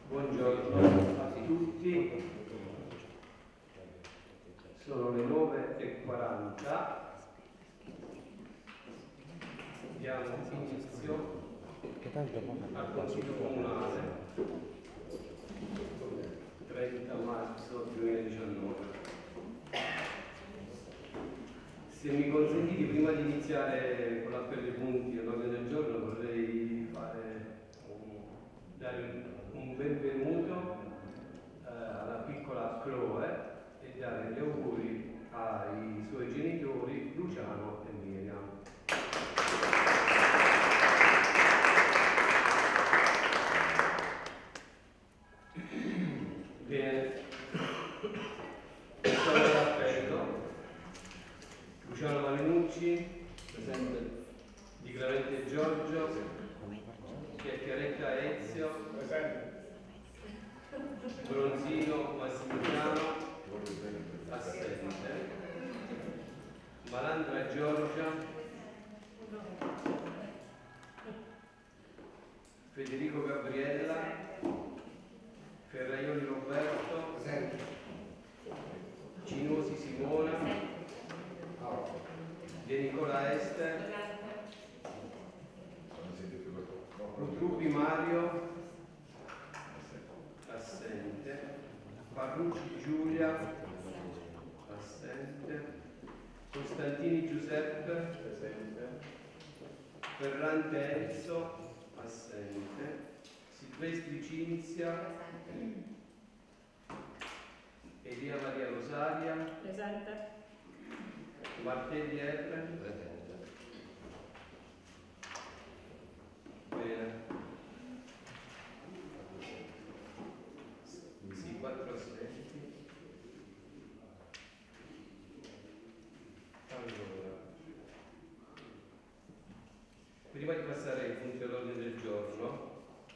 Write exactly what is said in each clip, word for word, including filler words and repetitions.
Buongiorno a tutti, sono le nove e quaranta, diamo inizio al Consiglio Comunale trenta marzo duemiladiciannove. Se mi consentite, prima di iniziare con l'appello ai punti all'ordine del giorno, vorrei fare un, dare un, un benvenuto eh, alla piccola Chloe e dare gli auguri ai suoi genitori Luciano e Miriam. Bene, sono all'appello. Luciano Malinucci, presente. Di Clemente Giorgio, Chiacchieretta Ezio, presente. Bronzino Massimiliano, assente. Malandra Giorgia, Federico Gabriella, Ferraioli Roberto, presente. Cinosi Simona, De Nicola Ester, Rutruppi Mario, assente. Parrucci Giulia, assente. Costantini Giuseppe, presente. Ferrante Enzo, assente. Silvestri Cinzia, Elia Maria Rosaria, presente. Martelli R, presente. Bene. Sì, quattro assenti. Allora, prima di passare ai punti all'ordine del giorno,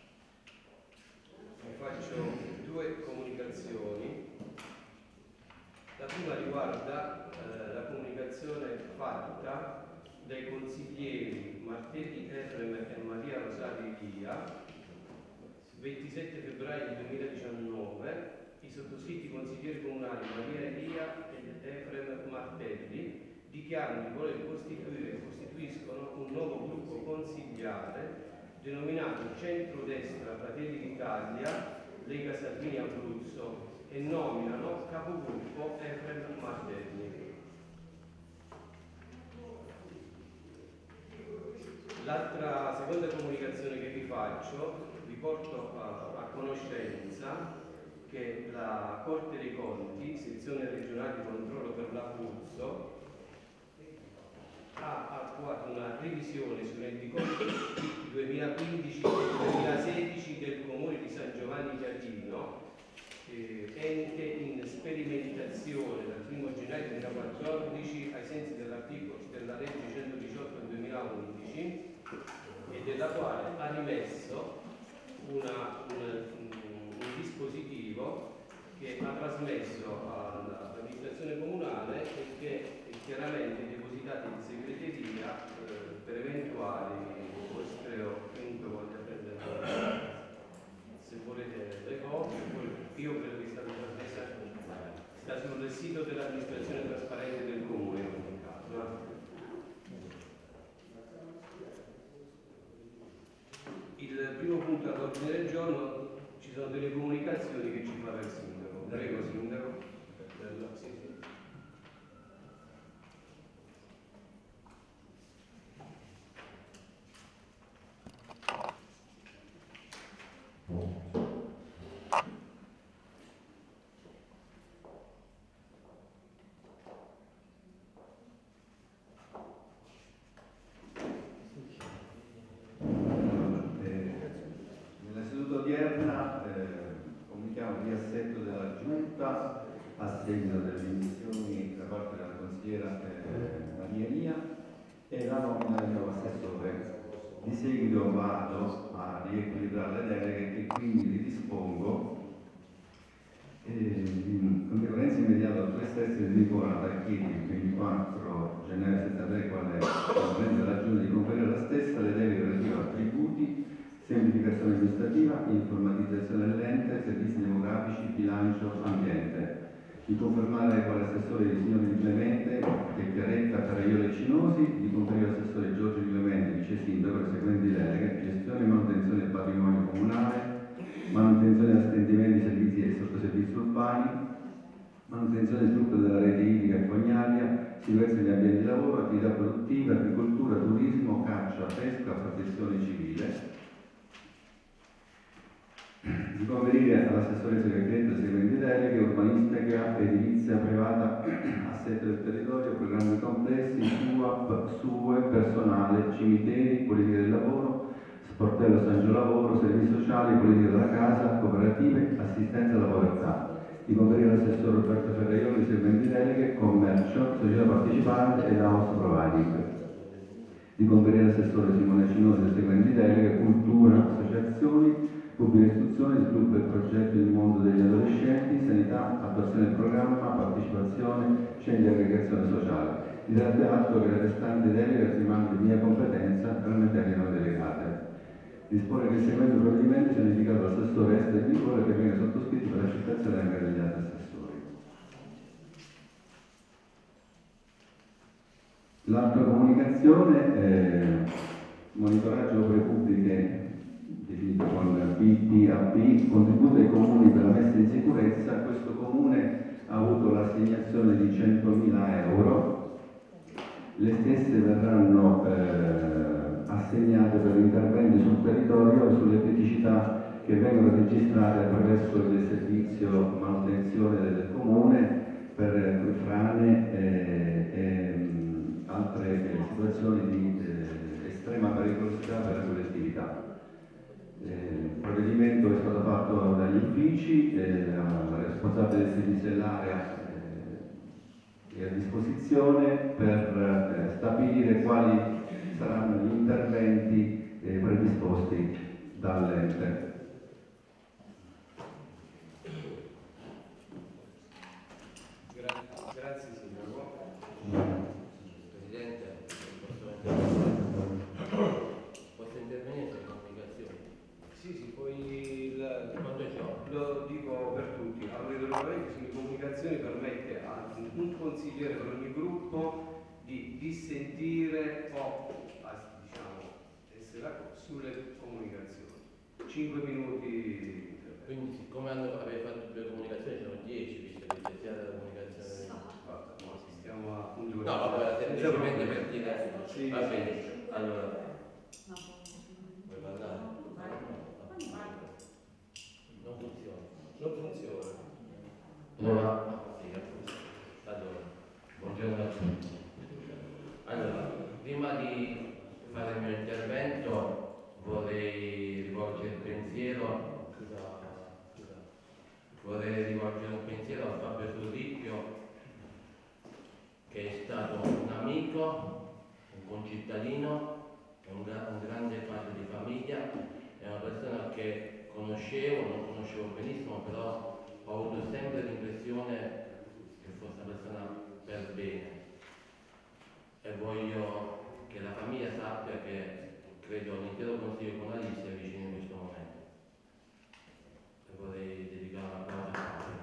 vi faccio due comunicazioni. La prima riguarda eh, la comunicazione fatta dai consiglieri Martelli Efrem e Maria Rosaria Lia ventisette febbraio duemiladiciannove. I sottoscritti consiglieri comunali Maria Lia ed Efrem Martelli dichiarano di voler costituire e costituiscono un nuovo gruppo consigliare denominato Centrodestra Fratelli d'Italia Lega Salvini Abruzzo e nominano capogruppo Efrem Martelli. L'altra seconda comunicazione che vi faccio, vi porto a, a conoscenza che la Corte dei Conti, sezione regionale di controllo per l'Abruzzo, ha attuato una revisione sui rendiconti duemilaquindici e duemilasedici del Comune di San Giovanni Chiadino, eh, ente in sperimentazione dal primo gennaio duemilaquattordici ai sensi dell'articolo della legge centodiciotto del duemilaundici, e della quale ha rimesso una, un, un dispositivo che ha trasmesso all'amministrazione comunale e che è chiaramente depositato in segreteria eh, per eventuali vostre o chiunque voglia prendere, se volete, le copie. Io credo che sia stata trasmessa, sta sul sito dell'amministrazione trasparente del comune in ogni caso. Eh. Il primo punto all'ordine del giorno, ci sono delle comunicazioni che ci farà il sindaco. Prego, sindaco. Sì, sì. A seguito delle dimissioni da parte della consigliera eh, Maria Lia e la nomina del nuovo assessore. Di seguito vado a riequilibrare le deleghe e quindi vi dispongo eh, in concorrenza immediata al stesso di Nicola Tacchini il ventiquattro gennaio settantatré, quale prende la ragione di conferire la stessa le deleghe relative a tributi, semplificazione amministrativa, informatizzazione dell'ente, manutenzione e sviluppo della rete idrica e fognaria, sicurezza degli ambienti di lavoro, attività produttive, agricoltura, turismo, caccia, pesca, protezione civile. Di conferire all'assessore segretariato seguenti deleghe: urbanistica, edilizia privata, assetto del territorio, programmi complessi, S U A P, S U E, personale, cimiteri, politica del lavoro, sportello San Giolavoro, servizi sociali, politica della casa, cooperative, assistenza alla povertà. Di conferire all'assessore Roberto Ferraioli seguenti deleghe: commercio, società partecipante ed house providing. Di conferire all'assessore Simone Cinosi seguenti deleghe: cultura, associazioni, pubblica istruzione, sviluppo e progetto del mondo degli adolescenti, sanità, attuazione del programma, partecipazione, centri di aggregazione sociale. Di dare atto che la restante delega rimane di mia competenza per le materie non delegate. Dispone che il seguente provvedimento sia notificato all'assessore Est del Vigore e che venga sottoscritto per l'accettazione anche degli altri assessori. L'altra comunicazione è monitoraggio opere pubbliche definito con B P A P, contributo ai comuni per la messa in sicurezza. Questo comune ha avuto l'assegnazione di centomila euro, le stesse verranno eh, assegnate per interventi sul territorio e sulle criticità che vengono registrate attraverso il servizio manutenzione del comune per frane e, e altre eh, situazioni di eh, estrema pericolosità per la collettività. Eh, il provvedimento è stato fatto dagli uffici, eh, la responsabile del servizio dell'area eh, è a disposizione per eh, stabilire quali saranno gli interventi eh, predisposti dall'ente. Grazie Sindaco. Presidente, posso intervenire sulle comunicazioni? Sì, sì, poi il, Quanto c'ho? lo dico per tutti. Allora, il regolamento sulle comunicazioni permette a un consigliere per ogni gruppo di dissentire o diciamo essere sulle comunicazioni. cinque minuti. Quindi siccome hanno, avete fatto due comunicazioni sono dieci, visto che c'è sia la comunicazione. No, stiamo a un giorno. No, vabbè, semplicemente per dire. Sì, Va sì. bene, allora. Vuoi parlare? Non funziona. Non funziona. Allora, sì, allora, buongiorno a tutti. Allora, prima di fare il mio intervento vorrei rivolgere il pensiero vorrei rivolgere un pensiero a Fabio Furricchio, che è stato un amico, un concittadino, un, gra- un grande padre di famiglia, è una persona che conoscevo, non conoscevo benissimo, però ho avuto sempre l'impressione che fosse una persona per bene. E voglio che la famiglia sappia che credo l'intero Consiglio Comunale gli sia vicino in questo momento. E vorrei dedicare una parola a Fabio.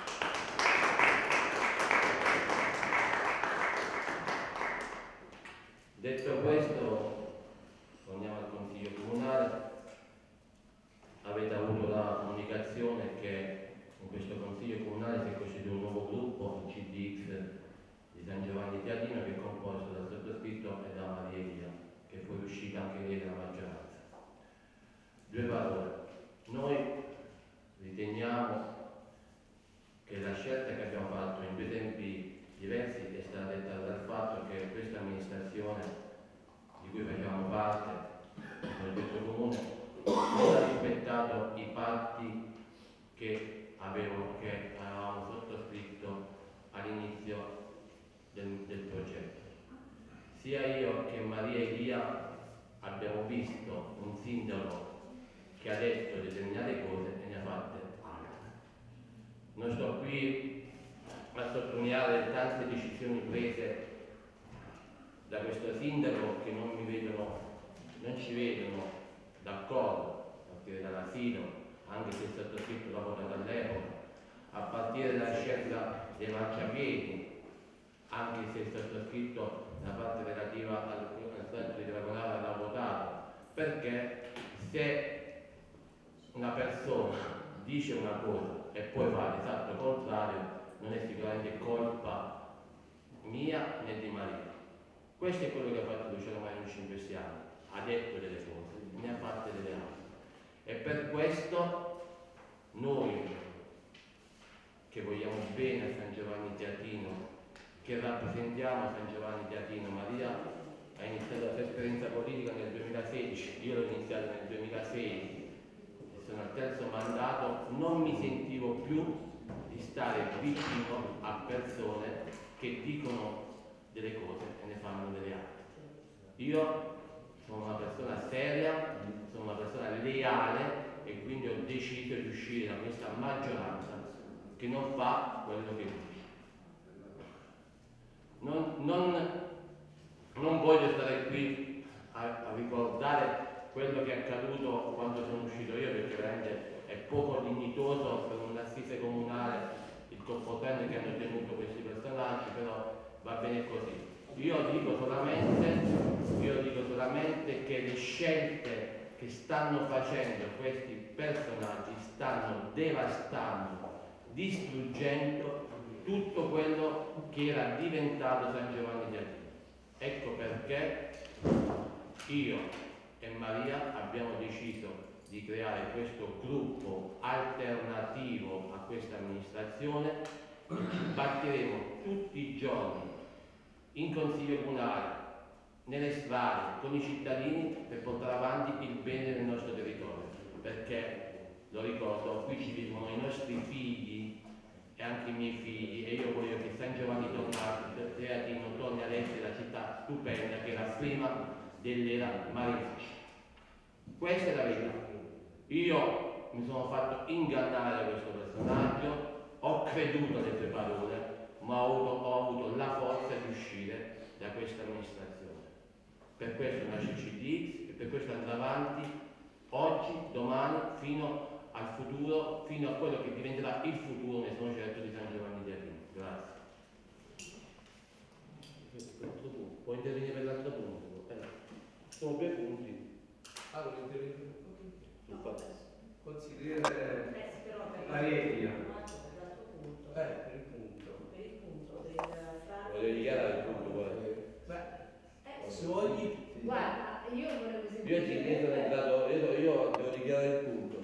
Detto questo, torniamo al Consiglio Comunale. Avete avuto la comunicazione che in questo Consiglio Comunale si è costituito un nuovo gruppo, il C D X di San Giovanni Teatino, che è composto dal sottoscritto e da Maria Elia, che poi è uscita anche lei dalla maggioranza. Due parole. Noi riteniamo che la scelta che abbiamo fatto in due tempi diversi è stata detta dal fatto che questa amministrazione di cui facciamo parte, il progetto comune, non ha rispettato i patti che, avevo, che avevamo sottoscritto all'inizio del, del progetto. Sia io che Maria Elia abbiamo visto un sindaco che ha detto determinate cose e ne ha fatte altre. Non sto qui a sottolineare le tante decisioni prese da questo sindaco che non mi vedono, non ci vedono d'accordo, a partire dall'asilo, anche se il sottoscritto l'ha votato all'epoca, a partire dalla scelta dei marciapiedi, anche se il sottoscritto la parte relativa al centro di Dragonara l'ha votato, perché se una persona dice una cosa e poi fa l'esatto contrario, non è sicuramente colpa mia né di Maria. Questo è quello che ha fatto Luciano Marinucci in questi anni, ha detto delle cose, ne ha fatte delle altre. E per questo noi che vogliamo bene a San Giovanni Teatino, che rappresentiamo San Giovanni Teatino, Maria ha iniziato la sua esperienza politica nel duemilasedici, io l'ho iniziata nel duemilasei, sono al terzo mandato, non mi sentivo più di stare vicino a persone che dicono delle cose e ne fanno delle altre. Io sono una persona seria, sono una persona leale e quindi ho deciso di uscire da questa maggioranza che non fa quello che dice. Non, non, non voglio stare qui a, a ricordare quello che è accaduto quando sono uscito io, perché veramente è poco dignitoso per un'assise comunale il comportamento che hanno tenuto questi personaggi, però va bene così. Io dico solamente, io dico solamente che le scelte che stanno facendo questi personaggi stanno devastando, distruggendo tutto quello che era diventato San Giovanni di Teatino. Ecco perché io e Maria abbiamo deciso di creare questo gruppo alternativo a questa amministrazione. Batteremo tutti i giorni in consiglio comunale, nelle strade, con i cittadini per portare avanti il bene del nostro territorio, perché, lo ricordo, qui ci vivono i nostri figli e anche i miei figli e io voglio che San Giovanni Teatino torni ad essere la città stupenda che era prima dell'era marinucci. Questa è la verità. Io mi sono fatto ingannare da questo personaggio, ho creduto alle sue parole, ma ho avuto, ho avuto la forza di uscire da questa amministrazione. Per questo nasce C D X e per questo andrà avanti oggi, domani, fino al futuro, fino a quello che diventerà il futuro, ne sono certo, di San Giovanni Teatino. Grazie. Può intervenire per l'altro punto? Eh. Sono due punti. Ah, vuole intervenire? Sul fatto. Consigliere Maria. Eh, per il punto. per il punto del fare... Voglio dichiarare il punto, guarda. Beh, Se ogni... Guarda, io volevo Io ti chiedo semplicemente... entrato, io, io devo dichiarare il punto.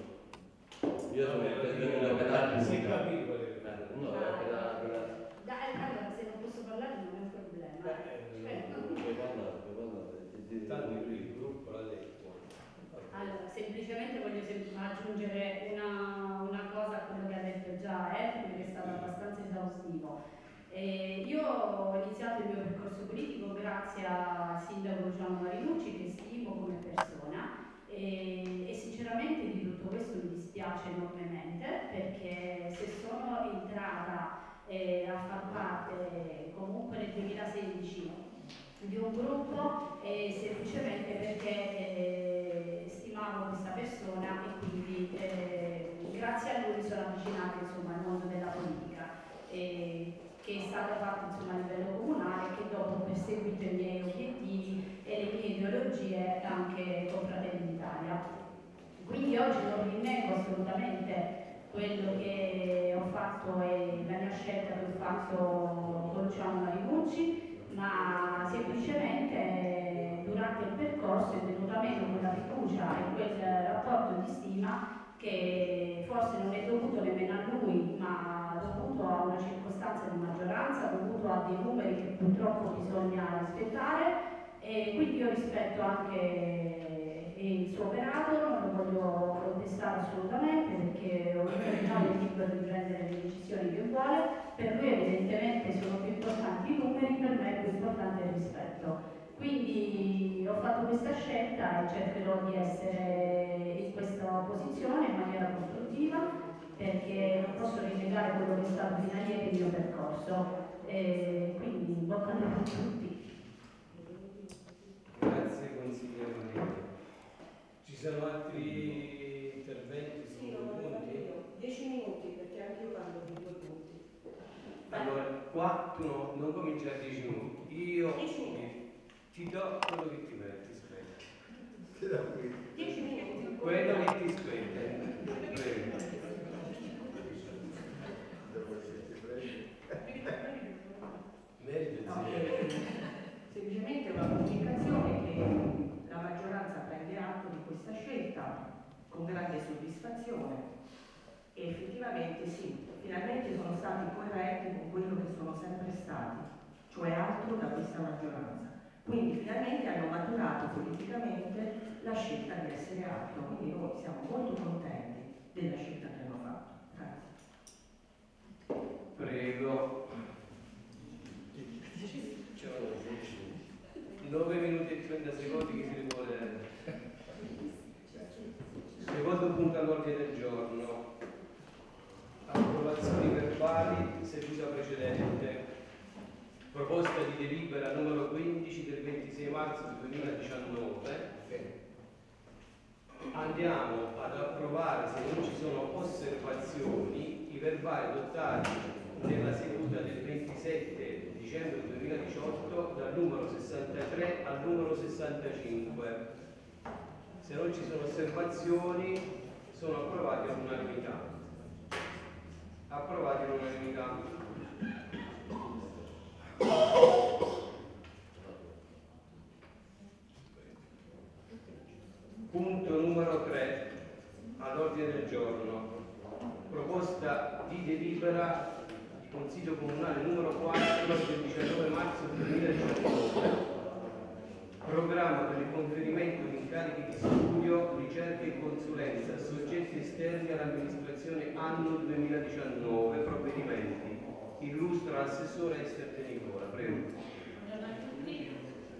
Io sono intervenuto per la Si capisce qual è. No, era per la... per la... Dai, allora, se non posso parlare non è un problema. Cioè, Puoi parlare, puoi parlare. Tanto il gruppo l'ha detto. allora, semplicemente voglio sem- aggiungere una, una cosa a quello che ha detto già Efim, che è stato abbastanza esaustivo. Eh, io ho iniziato il mio percorso politico grazie al sindaco Luciano Marinucci, che stimo come persona, e, e sinceramente di tutto questo mi dispiace enormemente, perché se sono entrata eh, a far parte comunque nel duemilasedici di un gruppo eh, semplicemente perché eh, stimavo questa persona e quindi eh, grazie a lui sono avvicinata insomma al mondo della politica, eh, che è stata fatta insomma a livello comunale, che dopo ho perseguito i miei obiettivi e le mie ideologie anche con Fratelli d'Italia. Quindi oggi non rinnego assolutamente quello che ho fatto e la mia scelta che ho fatto con Luciano Marinucci, ma semplicemente durante il percorso è venuta meno quella fiducia e quel rapporto di stima che forse non è dovuto nemmeno a lui, ma dovuto a una circostanza di maggioranza, dovuto a dei numeri che purtroppo bisogna rispettare, e quindi io rispetto anche il suo operato, non lo voglio contestare assolutamente perché ognuno è libero di prendere le decisioni che vuole. Per lui evidentemente sono più importanti i numeri, per me è più importante il rispetto. Quindi ho fatto questa scelta e cercherò di essere in questa posizione in maniera costruttiva, perché non posso rinnegare quello che è stato fino a ieri il mio percorso. E quindi bocca al lupo a tutti. Grazie consigliere Maria. Ci sono altri interventi su sì, due lo voglio fare punti? io. Dieci minuti, perché anche io parlo di due punti. Allora, quattro, non comincia a dieci minuti. Io Dieci minuti. ti do quello che ti metti, aspetta. Dieci minuti. Quello che ti spetta. Prego. sono sempre stati, cioè altro da questa maggioranza. Quindi finalmente hanno maturato politicamente la scelta di essere altro, quindi noi siamo molto contenti della scelta che hanno fatto. Grazie. Prego. nove minuti e trenta secondi che si vuole. Secondo punto all'ordine del giorno. Approvazioni verbali, seduta precedente. Proposta di delibera numero quindici del ventisei marzo duemiladiciannove. Andiamo ad approvare, se non ci sono osservazioni, i verbali adottati nella seduta del ventisette dicembre duemiladiciotto dal numero sessantatré al numero sessantacinque. Se non ci sono osservazioni, sono approvati all'unanimità. Approvati all'unanimità. Punto numero tre all'ordine del giorno. Proposta di delibera di Consiglio Comunale numero quattro del diciannove marzo duemiladiciannove. Programma per il conferimento di incarichi di studio, ricerca e consulenza a soggetti esterni all'amministrazione anno duemiladiciannove. Provvedimenti. Illustra l'assessore Ester De Nicola, prego. Buongiorno a tutti.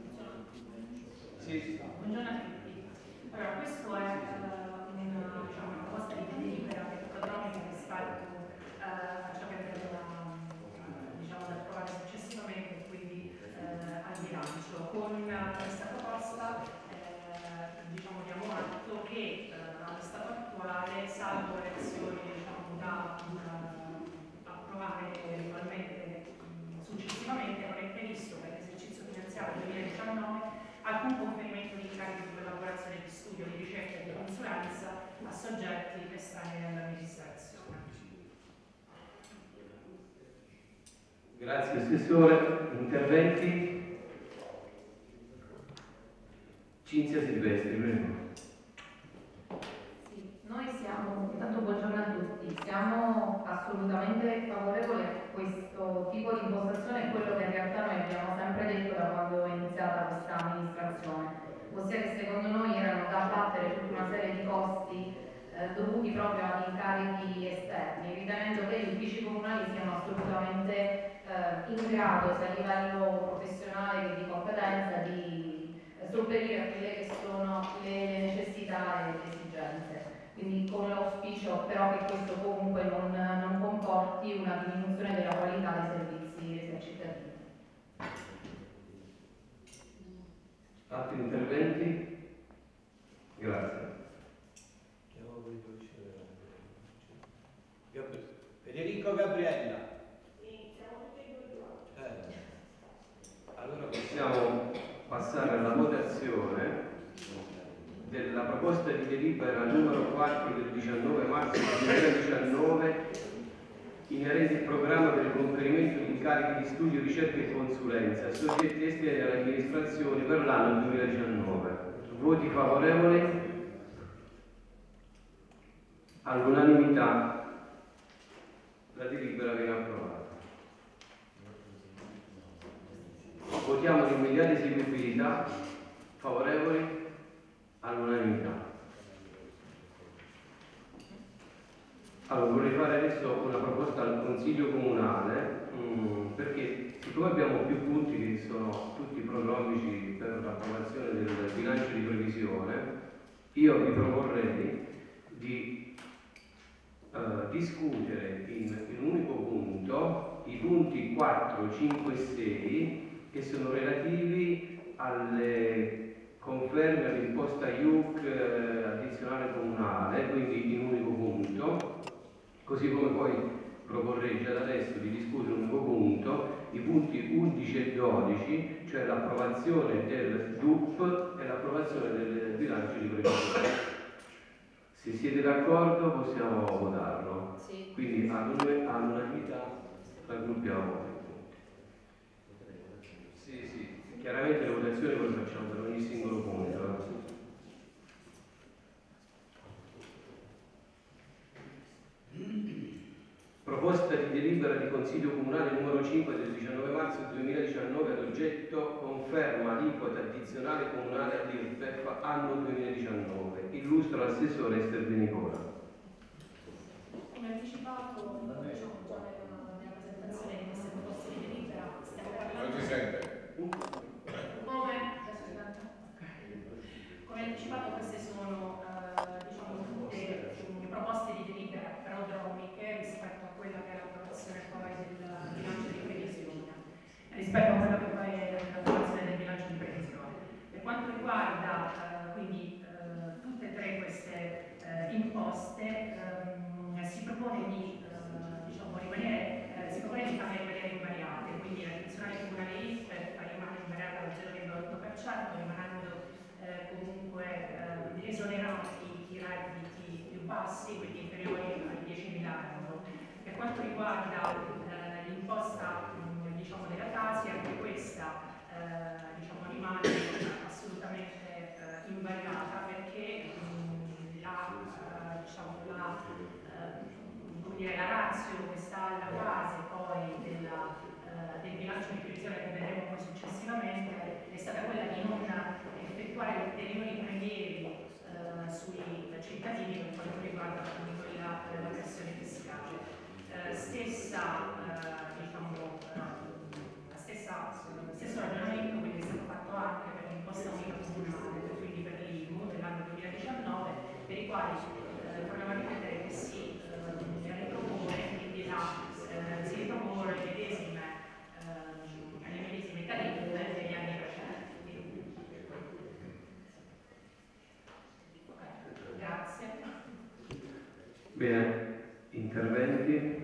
Sì. Buongiorno a tutti. Allora, questo è uh, una, diciamo, una proposta di delibera prodromica rispetto uh, a ciò che verrà uh, diciamo, da approvare successivamente, quindi uh, al bilancio. Con uh, questa proposta uh, diciamo, diamo atto che uh, allo stato attuale, salvo le azioni diciamo, da uh, approvare eventualmente um, successivamente, non è previsto per l'esercizio finanziario duemiladiciannove alcun conferimento di incarichi di collaborazione di studio, di ricerca e di consulenza a soggetti estranei all'amministrazione. Grazie Assessore. Interventi? Cinzia Silvestri, prego. Sì, noi siamo, intanto buongiorno a tutti, siamo assolutamente favorevoli a questo tipo di impostazione, è quello che in realtà noi abbiamo sempre detto da quando è iniziata questa amministrazione, ossia che secondo noi erano da abbattere tutta una serie di costi eh, dovuti proprio ad incarichi esterni, ritenendo che gli uffici comunali siano assolutamente eh, in grado, sia a livello professionale che di competenza, di eh, sopperire a quelle che sono le necessità e le esigenze. Quindi con l'auspicio però che questo comunque non, non comporti una diminuzione della qualità dei servizi resi ai cittadini. Altri interventi? Grazie. Federico Gabriella. Eh. Allora possiamo passare alla votazione della proposta di delibera numero quattro del diciannove marzo duemiladiciannove inerente al programma per il conferimento di incarichi di studio, ricerca e consulenza a soggetti esterni all'amministrazione per l'anno duemiladiciannove. Voti favorevoli? All'unanimità la delibera viene approvata. Votiamo l'immediata eseguibilità. Favorevoli? All'unanimità. Allora vorrei fare adesso una proposta al Consiglio Comunale mh, perché siccome abbiamo più punti che sono tutti prodromici per l'approvazione del bilancio di previsione, io vi proporrei di eh, discutere in, in un unico punto i punti quattro, cinque e sei che sono relativi alle conferme all'imposta I U C eh, addizionale comunale, quindi in un unico punto, così come poi proporrei già da adesso di discutere un unico punto i punti undici e dodici, cioè l'approvazione del D U P e l'approvazione del bilancio di previsione. Se siete d'accordo possiamo votarlo. Sì. Quindi all'unanimità raggruppiamo. Sì, sì. Chiaramente le votazioni poi le facciamo per ogni singolo punto. Proposta Proposta di delibera di Consiglio Comunale numero cinque del diciannove marzo duemiladiciannove ad oggetto conferma aliquota addizionale comunale all'I R P E F anno duemiladiciannove. Illustra l'assessore Ester De Nicola. Come anticipato, diciamo già nella mia presentazione di queste proposte di delibera, stiamo parlando... Non si sente. Come? Come anticipato, queste sono eh, diciamo, tutte um, proposte di delibera prodromiche rispetto a quella che è l'approvazione poi del bilancio di previsione, rispetto a quella che poi è l'approvazione del bilancio di previsione. Per quanto riguarda eh, quindi eh, tutte e tre queste eh, imposte, ehm, si propone di eh, diciamo, rimanere, eh, si propone di farle rimanere invariate, quindi l'addizionale comunale I R P E F rimane invariata al zero virgola otto per cento, rimanendo eh, comunque eh, esonerati i redditi più bassi, quindi inferiori ai diecimila euro. Per quanto riguarda eh, l'imposta diciamo, della Tasi, anche questa eh, diciamo, rimane assolutamente eh, invariata perché mh, la, eh, diciamo, la, eh, come dire, la ratio che sta alla base poi della, eh, del bilancio di previsione che vedremo poi successivamente è stata quella di non effettuare ulteriori prelievi eh, sui cittadini per quanto riguarda appunto la, la pressione fiscale. Eh, stessa, eh, diciamo, eh, la stessa, lo stesso ragionamento quindi è stato fatto anche per l'imposta unica comunale, quindi per l'I M U dell'anno duemiladiciannove, per i quali eh, torniamo a ripetere che si eh, ripropone, quindi la, eh, si ripropongono le medesime, eh, le medesime tariffe degli anni precedenti. Grazie. Bene, interventi?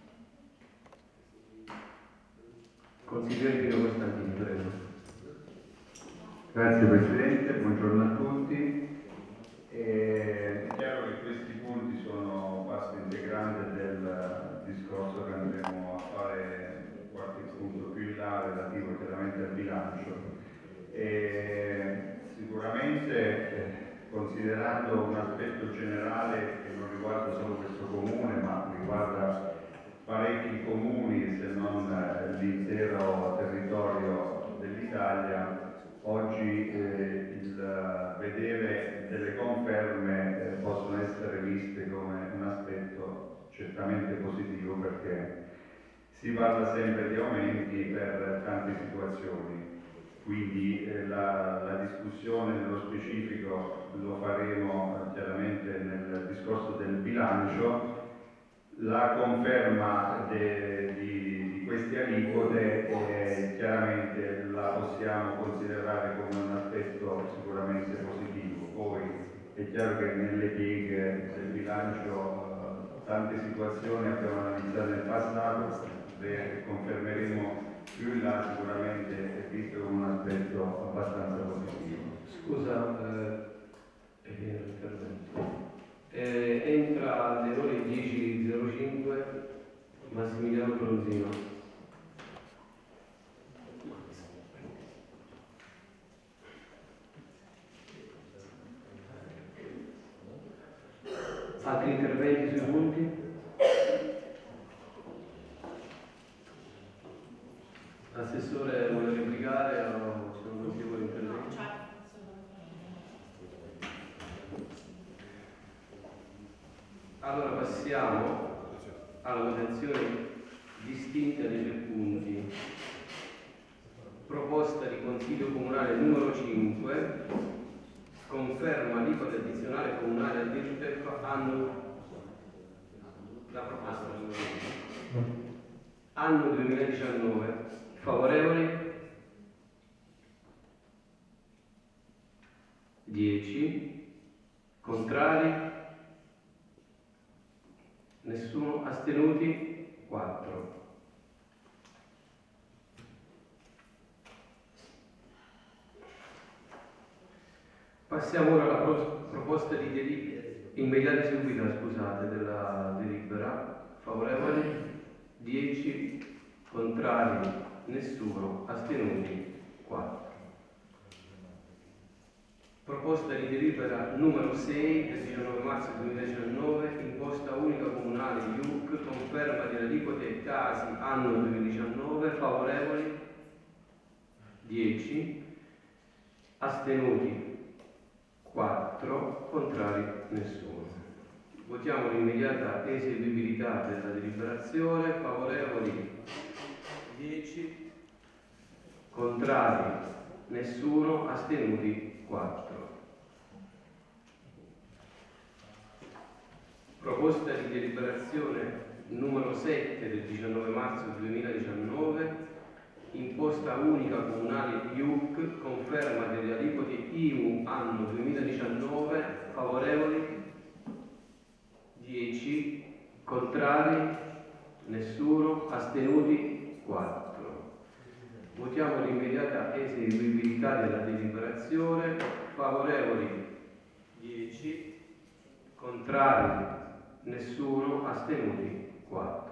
Consigliere Pino Costantini, prego. Grazie Presidente, buongiorno a tutti. È chiaro che questi punti sono parte integrante del discorso che andremo a fare qualche punto più in là relativo chiaramente al bilancio. E sicuramente eh, considerando un aspetto generale che non riguarda solo questo comune ma riguarda parecchi comuni se non eh, l'intero territorio dell'Italia, oggi eh, il vedere delle conferme eh, possono essere viste come un aspetto certamente positivo perché si parla sempre di aumenti per tante situazioni. Quindi eh, la, la discussione nello specifico lo faremo eh, chiaramente nel discorso del bilancio. La conferma de, di, di queste aliquote eh, chiaramente la possiamo considerare come un aspetto sicuramente positivo. Poi è chiaro che nelle pieghe del bilancio eh, tante situazioni abbiamo analizzato nel passato, le confermeremo più in là sicuramente è visto come un aspetto abbastanza positivo. Scusa, eh, è vero l'intervento. Eh, entra alle ore dieci e zero cinque Massimiliano Bronzino. Altri interventi sui punti? L'assessore vuole replicare o c'è un notevole intervento? Allora passiamo alla votazione distinta dei tre punti. Proposta di Consiglio Comunale numero cinque, conferma aliquota addizionale comunale all'I R P E F anno la proposta numero cinque. Anno duemiladiciannove. Favorevoli? dieci. Contrari? Nessuno. Astenuti? quattro. Passiamo ora alla pro proposta di delibera immediata seguita, scusate, della delibera. Favorevoli? dieci. Contrari? Nessuno. Astenuti? quattro. Proposta di delibera numero sei del diciannove marzo duemiladiciannove, imposta unica comunale I U C, conferma della Casi, anno duemiladiciannove, favorevoli dieci, astenuti quattro, contrari nessuno. Votiamo l'immediata eseguibilità della deliberazione, favorevoli dieci, contrari nessuno, astenuti quattro. Proposta di deliberazione numero sette del diciannove marzo duemiladiciannove, imposta unica comunale I U C, conferma delle aliquote I M U anno duemiladiciannove, favorevoli dieci, contrari nessuno, astenuti quattro. Votiamo l'immediata eseguibilità della deliberazione, favorevoli dieci, contrari nessuno, astenuti quattro.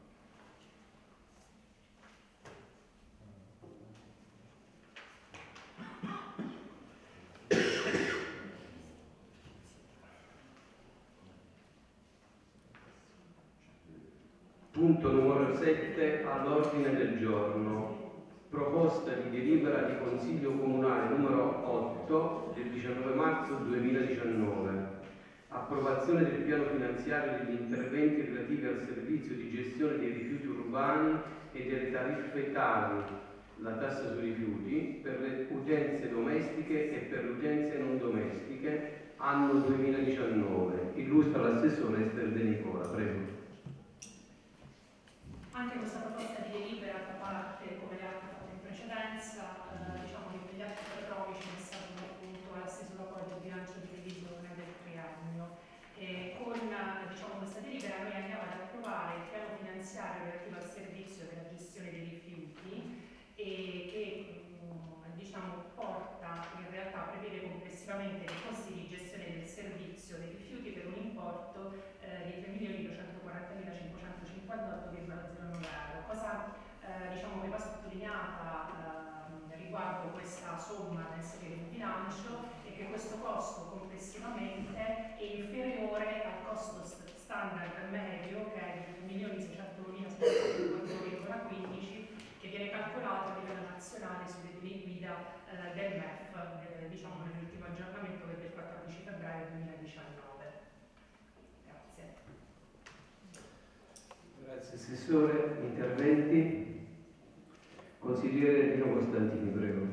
Punto numero sette all'ordine del giorno. Proposta di delibera di Consiglio Comunale numero otto del diciannove marzo duemiladiciannove. Approvazione del piano finanziario degli interventi relativi al servizio di gestione dei rifiuti urbani e delle tariffe tali, la tassa sui rifiuti, per le utenze domestiche e per le utenze non domestiche, anno duemiladiciannove. Illustra l'assessore Ester De Nicola, prego. Anche questa proposta di delibera fa parte, come le altre fatte in precedenza, eh, diciamo di quegli atti protrovici che servono appunto alla stesura poi del bilancio di previsione del triennio. E con diciamo, questa delibera noi andiamo ad approvare il piano finanziario relativo al servizio della gestione dei rifiuti e che mh, diciamo, porta in realtà, prevede complessivamente i costi di gestione del servizio dei rifiuti per un importo eh, di tre milioni duecentoquarantamiliacinquecentocinquantotto virgola zero nove euro. Cosa eh, diciamo che va sottolineata eh, riguardo questa somma da inserire in bilancio è che questo costo complessivamente è inferiore al costo standard medio, che è di tre milioni seicentonomilasettecentocinquantuno virgola quindici, che viene calcolato a livello nazionale sulle linee guida eh, del M E F, eh, diciamo nell'ultimo aggiornamento che è del quattordici febbraio duemiladiciannove. Grazie. Grazie Assessore. Interventi? Consigliere Nino Costantini, prego.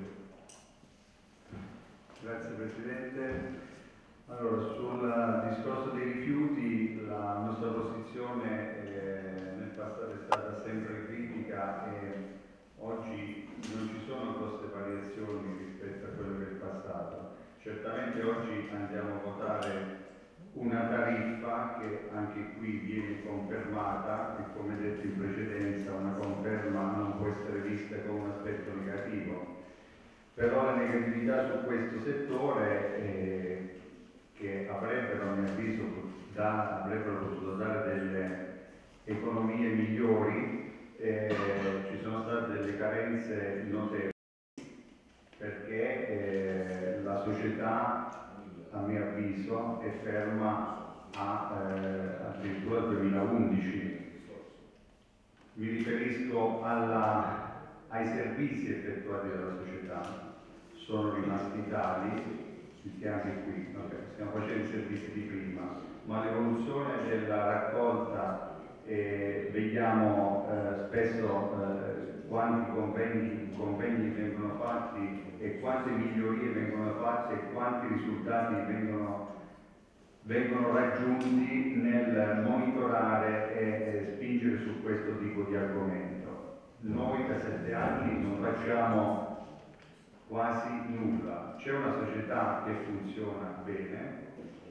Grazie Presidente. Allora, sul discorso dei rifiuti la nostra posizione eh, nel passato è stata sempre critica e oggi non ci sono grosse variazioni rispetto a quello che è il passato. Certamente oggi andiamo a votare una tariffa che anche qui viene confermata e, come detto in precedenza, una conferma non può essere vista come un aspetto negativo. Però la negatività su questo settore eh, che avrebbero, a mio avviso, da, avrebbero potuto dare delle economie migliori, eh, ci sono state delle carenze notevoli perché eh, la società, a mio avviso, è ferma a, eh, addirittura al duemilaundici. Mi riferisco alla, ai servizi effettuati dalla società. Sono rimasti tali, anche qui, okay, stiamo facendo i servizi di prima, ma l'evoluzione della raccolta, eh, vediamo eh, spesso eh, quanti convegni, convegni vengono fatti e quante migliorie vengono fatte e quanti risultati vengono, vengono raggiunti nel monitorare e, e spingere su questo tipo di argomento. Noi da sette anni non facciamo quasi nulla. C'è una società che funziona bene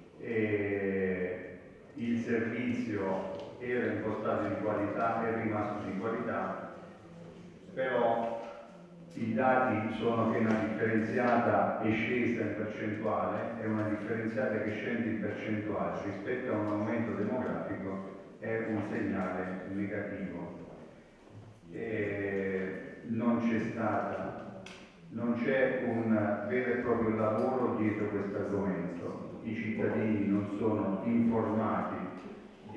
e il servizio era impostato di qualità, è rimasto di qualità, però i dati sono che una differenziata è scesa in percentuale e una differenziata che scende in percentuale rispetto a un aumento demografico è un segnale negativo. E non c'è stata Non c'è un vero e proprio lavoro dietro questo argomento, i cittadini non sono informati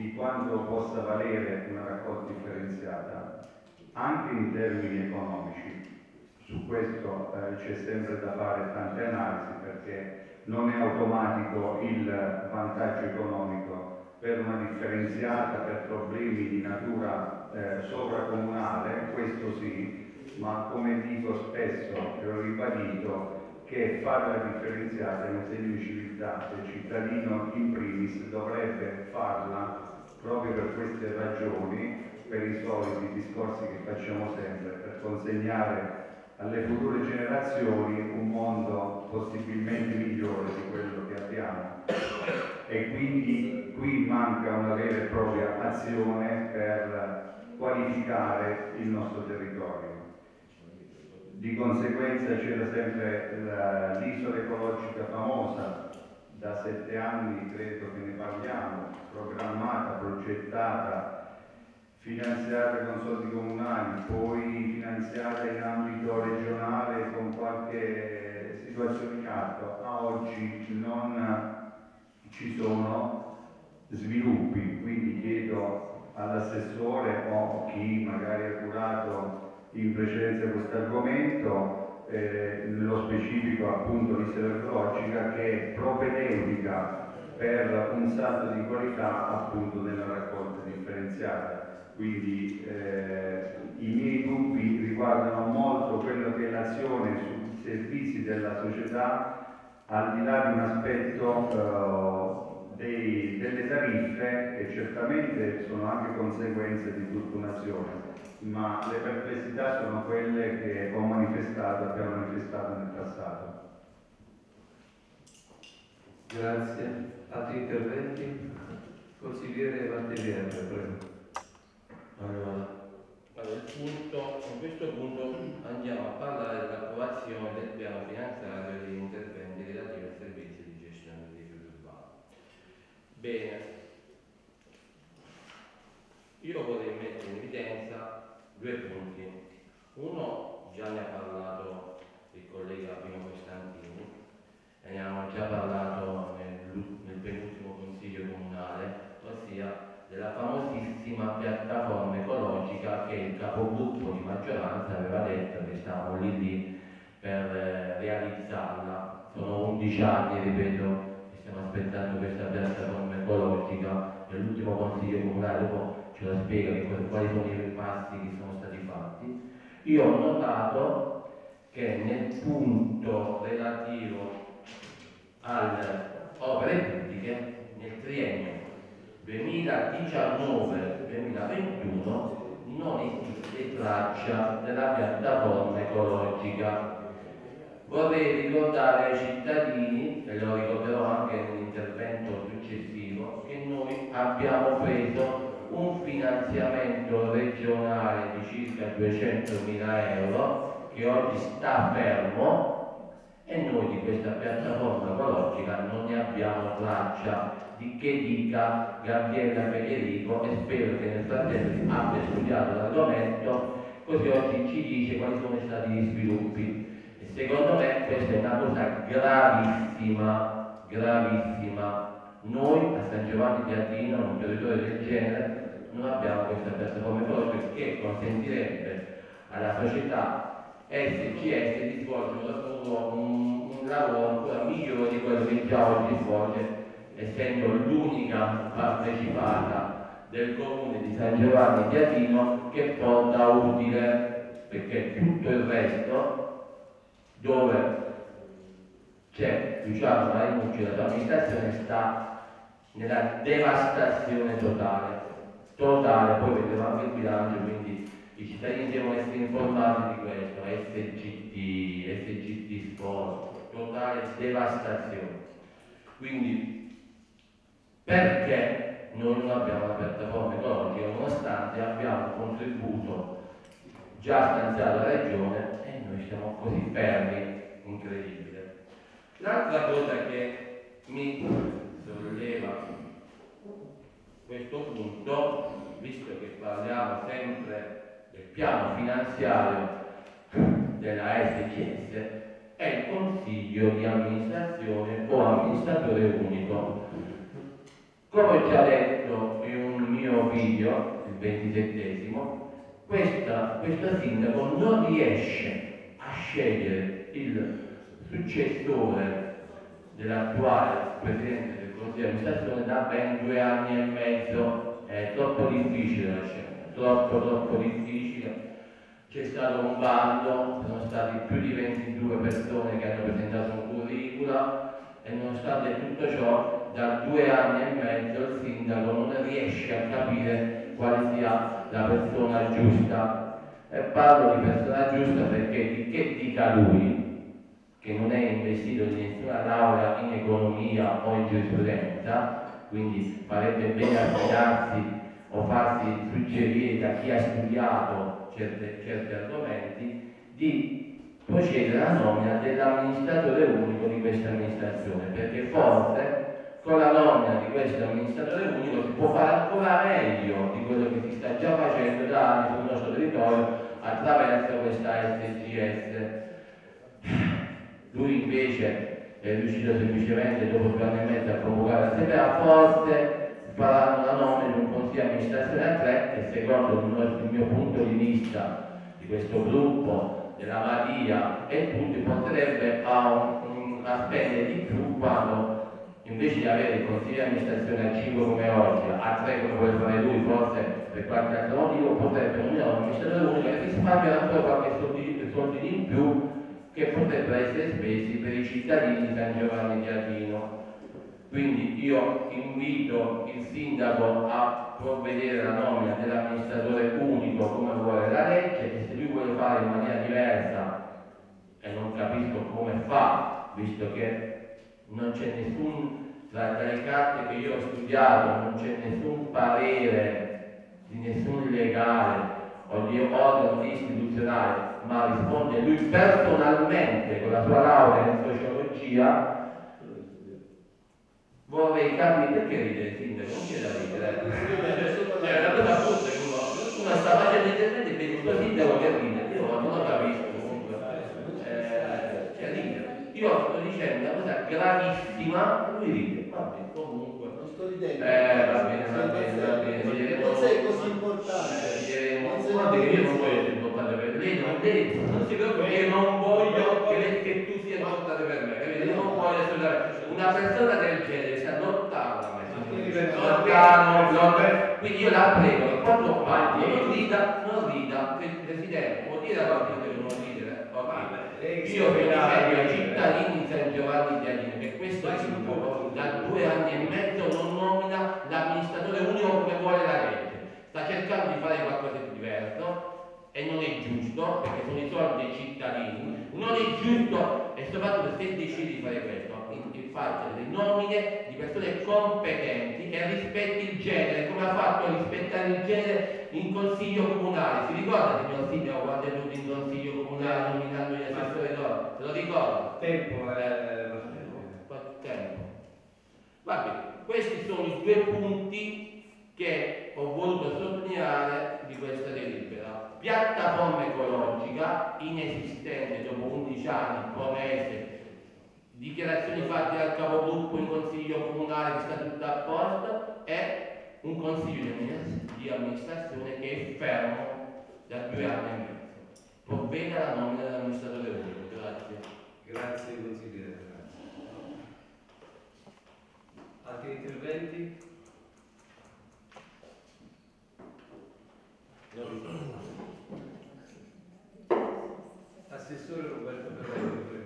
di quanto possa valere una raccolta differenziata, anche in termini economici. Su questo eh, c'è sempre da fare tante analisi, perché non è automatico il vantaggio economico per una differenziata, per problemi di natura eh, sovracomunale, questo sì, ma come dico spesso e ho ribadito che fare la differenziata è un segno di civiltà, il cittadino in primis dovrebbe farla proprio per queste ragioni, per i soliti discorsi che facciamo sempre, per consegnare alle future generazioni un mondo possibilmente migliore di quello che abbiamo. E quindi qui manca una vera e propria azione per qualificare il nostro territorio. Di conseguenza c'era sempre l'isola ecologica famosa, da sette anni credo che ne parliamo, programmata, progettata, finanziata con soldi comunali, poi finanziata in ambito regionale con qualche situazione in atto. A oggi non ci sono sviluppi, quindi chiedo all'assessore o chi magari ha curato in precedenza questo argomento, eh, nello specifico appunto l'isola ecologica, che è propedeutica per un salto di qualità appunto nella raccolta differenziata. Quindi eh, i miei dubbi riguardano molto quello che è l'azione sui servizi della società, al di là di un aspetto eh, dei, delle tariffe, che certamente sono anche conseguenze di tutta un'azione, ma le perplessità sono quelle che ho manifestato, abbiamo manifestato nel passato. Grazie. Altri interventi? Consigliere Valtellier, prego. Allora, allora il punto, in questo punto andiamo a parlare dell'approvazione del piano finanziario degli interventi relativi ai servizi di gestione dei rifiuti urbani. Bene, io vorrei mettere in evidenza due punti. Uno, già ne ha parlato il collega Pino Costantini e ne abbiamo già parlato nel, nel penultimo consiglio comunale, ossia della famosissima piattaforma ecologica che il capogruppo di maggioranza aveva detto che stavamo lì lì per eh, realizzarla. Sono undici anni, ripeto, che stiamo aspettando questa piattaforma ecologica. Nell'ultimo consiglio comunale dopo ce la spiega che, quali sono i passi che sono stati fatti. Io ho notato che nel punto relativo alle opere pubbliche, nel triennio duemiladiciannove duemilaventuno non esiste traccia della piattaforma ecologica. Vorrei ricordare ai cittadini, e lo ricorderò anche nell'intervento successivo, che noi abbiamo preso un finanziamento regionale di circa duecentomila euro che oggi sta fermo, e noi di questa piattaforma ecologica non ne abbiamo traccia. Di che dica Gabriella Federico, e spero che nel frattempo abbia studiato l'argomento, così oggi ci dice quali sono stati gli sviluppi. E secondo me questa è una cosa gravissima, gravissima. Noi a San Giovanni di Adino, in un territorio del genere, non abbiamo questa piattaforma ecologica che consentirebbe alla società S C S di svolgere un, un lavoro ancora migliore di quello che già oggi svolge, essendo l'unica partecipata del comune di San Giovanni di Adino che porta utile, perché tutto il resto, dove c'è Luciano Marinucci, la sua amministrazione, sta nella devastazione totale, totale. Poi vedremo anche il bilancio, quindi i cittadini devono essere informati di questo. S G T, S G T Sport, totale devastazione. Quindi perché noi non abbiamo una piattaforma ecologica, nonostante abbiamo un contributo già stanziato alla regione, e noi siamo così fermi, incredibile. L'altra cosa che mi solleva questo punto, visto che parliamo sempre del piano finanziario della S C S, è il consiglio di amministrazione o amministratore unico. Come ho già detto in un mio video, il ventisettesimo, questa, questo sindaco non riesce a scegliere il successore dell'attuale Presidente del Consiglio di amministrazione da ben due anni e mezzo. È troppo difficile la scelta, troppo troppo difficile. C'è stato un bando, sono stati più di ventidue persone che hanno presentato un curriculum e nonostante tutto ciò, da due anni e mezzo il sindaco non riesce a capire quale sia la persona giusta. E parlo di persona giusta perché di che dica lui, che non è investito di nessuna laurea in economia o in giurisprudenza, quindi farebbe bene a fidarsi o farsi suggerire da chi ha studiato certe, certi argomenti, di procedere alla nomina dell'amministratore unico di questa amministrazione, perché forse con la nomina di questo amministratore unico si può fare ancora meglio di quello che si sta già facendo da anni sul nostro territorio attraverso questa S G S. Lui invece è riuscito semplicemente dopo due anni e mezzo a convocare l'assemblea, forse faranno la nomina di un consiglio di amministrazione a tre e secondo il mio punto di vista di questo gruppo della Madia e tutti porterebbe a, un, a spendere di più quando invece di avere il consiglio di amministrazione a cinque come oggi, a tre come vuole fare lui, forse per qualche altro motivo potrebbe nominare un amministratore unico e risparmiare ancora qualche soldi, soldi in più che potrebbero essere spesi per i cittadini di San Giovanni di Adino. Quindi io invito il sindaco a provvedere alla nomina dell'amministratore unico come vuole la legge e se lui vuole fare in maniera diversa, e non capisco come fa, visto che non c'è nessun, tra, tra le carte che io ho studiato, non c'è nessun parere di nessun legale o di organo istituzionale, ma risponde lui personalmente con la sua laurea in sociologia. Vorrei capire perché ridere, sindaco, non c'è da ridere. È una cosa appunto che uno, uno sta facendo interventi e vede questo sindaco che ride, io non lo capisco comunque. Eh, cioè ridere. Io sto dicendo una cosa gravissima e lui ride, va bene, comunque. Non sto ridendo. Eh, va bene, va bene, va bene. Non sei così importante. Non guarda che io non voglio essere importante per lei, non, lei, non si preoccupi, io non voglio che, lei, che tu sia importante per me, capito? Io non voglio essere una persona del genere, sta lontano, lontano, lontano. Quindi io la prego che quando parli non rida, non rida, Presidente, può dire la partita che non ridere? Okay. Io vi dico ai cittadini di San Giovanni di Adino che questo sindaco da due anni e mezzo non nomina l'amministratore unico come vuole la legge. Sta cercando di fare qualcosa di diverso e non è giusto perché sono i soldi dei cittadini, non è giusto e soprattutto se decidi di fare questo, fare delle nomine di persone competenti e rispetti il genere, come ha fatto a rispettare il genere in consiglio comunale. Si ricorda, signor sindaco, quando è venuto in consiglio comunale nominando gli assessori d'oro? Se lo ricorda? Tempo, eh, Quanto tempo? Va bene, questi sono i due punti che ho voluto sottolineare di questa delibera. Piattaforma ecologica inesistente dopo undici anni, promesse, dichiarazioni fatte dal capogruppo in consiglio comunale che sta tutto a posto e un consiglio di amministrazione che è fermo da due anni e mezzo. Provveda la nomina dell'amministratore unico. Grazie. Grazie consigliere. Altri interventi? Assessore Roberto Ferrari, prego.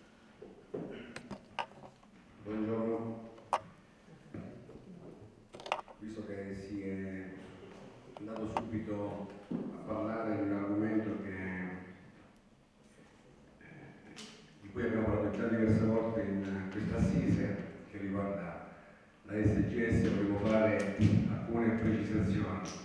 Buongiorno, visto che si è andato subito a parlare di un argomento che, eh, di cui abbiamo parlato già diverse volte in questa assise che riguarda la S G S, volevo fare alcune precisazioni.